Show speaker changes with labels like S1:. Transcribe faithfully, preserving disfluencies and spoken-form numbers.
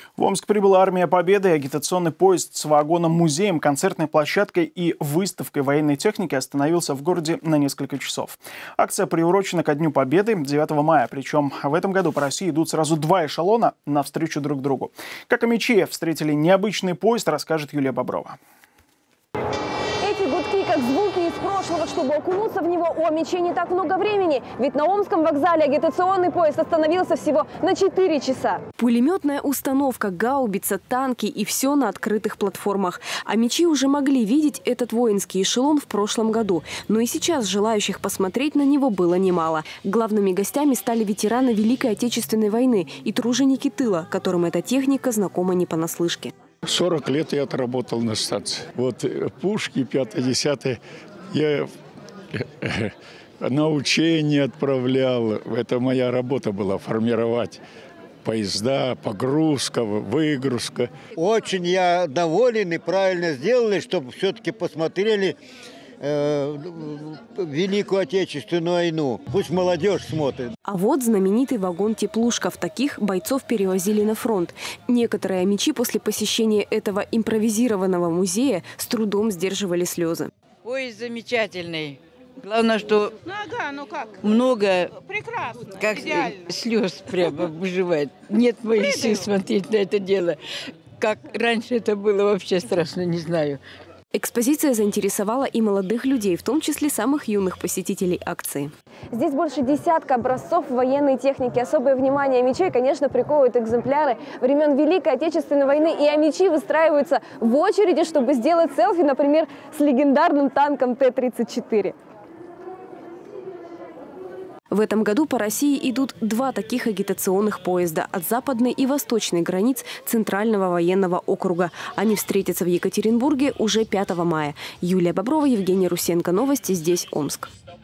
S1: В Омск прибыла армия Победы, и агитационный поезд с вагоном-музеем, концертной площадкой и выставкой военной техники остановился в городе на несколько часов. Акция приурочена ко Дню Победы девятого мая, причем в этом году по России идут сразу два эшелона навстречу друг другу. Как омичи встретили необычный поезд, расскажет Юлия Боброва.
S2: Эти гудки, как звуки из прошлого. Чтобы окунуться в него, у омичей не так много времени. Ведь на Омском вокзале агитационный поезд остановился всего на четыре часа.
S3: Пулеметная установка, гаубица, танки и все на открытых платформах. Омичи уже могли видеть этот воинский эшелон в прошлом году. Но и сейчас желающих посмотреть на него было немало. Главными гостями стали ветераны Великой Отечественной войны и труженики тыла, которым эта техника знакома не понаслышке.
S4: сорок лет я отработал на станции. Вот пушки пятое-десятое я на учение отправлял. Это моя работа была — формировать поезда, погрузка, выгрузка.
S5: Очень я доволен и правильно сделали, чтобы все-таки посмотрели э, Великую Отечественную войну. Пусть молодежь смотрит.
S3: А вот знаменитый вагон-теплушка. В таких бойцов перевозили на фронт. Некоторые омичи после посещения этого импровизированного музея с трудом сдерживали слезы.
S6: Поезд замечательный. Главное, что
S7: ну, ага, ну как?
S6: много
S7: прекрасно,
S6: как
S7: идеально.
S6: Слез прямо выживает. Нет моих сил смотреть на это дело. Как раньше это было, вообще страшно, не знаю.
S3: Экспозиция заинтересовала и молодых людей, в том числе самых юных посетителей акции.
S2: Здесь больше десятка образцов военной техники. Особое внимание омичей, конечно, приковывают экземпляры времен Великой Отечественной войны. И омичи выстраиваются в очереди, чтобы сделать селфи, например, с легендарным танком Т тридцать четыре.
S3: В этом году по России идут два таких агитационных поезда от западной и восточной границ Центрального военного округа. Они встретятся в Екатеринбурге уже пятого мая. Юлия Боброва, Евгений Русенко. Новости здесь, Омск.